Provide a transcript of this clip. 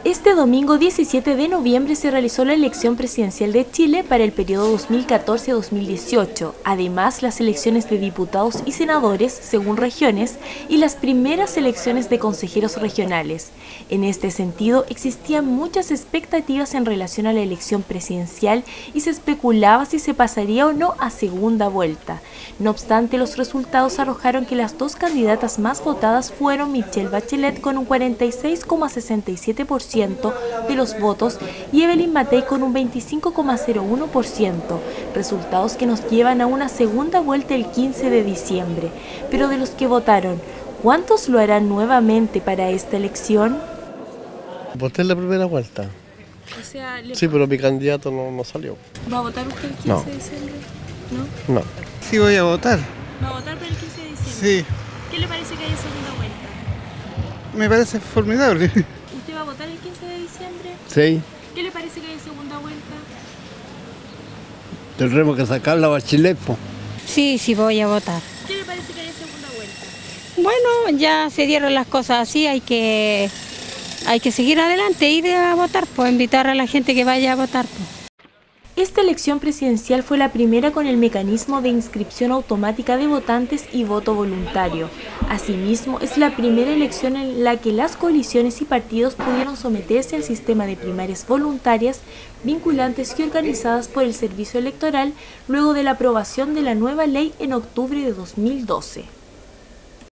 Este domingo 17 de noviembre se realizó la elección presidencial de Chile para el periodo 2014-2018, además las elecciones de diputados y senadores según regiones y las primeras elecciones de consejeros regionales. En este sentido, existían muchas expectativas en relación a la elección presidencial y se especulaba si se pasaría o no a segunda vuelta. No obstante, los resultados arrojaron que las dos candidatas más votadas fueron Michelle Bachelet con un 46,67% de los votos y Evelyn Matei con un 25,01%, resultados que nos llevan a una segunda vuelta el 15 de diciembre. Pero de los que votaron, ¿cuántos lo harán nuevamente para esta elección? Voté en la primera vuelta. O sea, Sí, pero mi candidato no salió. ¿Va a votar usted el 15 No. de diciembre? No. Sí, voy a votar. ¿Va a votar para el 15 de diciembre? Sí, ¿Qué le parece que haya segunda vuelta? me parece formidable. ¿Usted va a votar el 15 de diciembre? Sí, ¿Qué le parece que haya segunda vuelta? tendremos que sacar la Bachelet, po. Sí, voy a votar. ¿Qué le parece que haya segunda vuelta? Bueno, ya se dieron las cosas así, hay que seguir adelante, ir a votar, pues invitar a la gente que vaya a votar. Pues. Esta elección presidencial fue la primera con el mecanismo de inscripción automática de votantes y voto voluntario. Asimismo, es la primera elección en la que las coaliciones y partidos pudieron someterse al sistema de primarias voluntarias, vinculantes y organizadas por el Servicio Electoral luego de la aprobación de la nueva ley en octubre de 2012.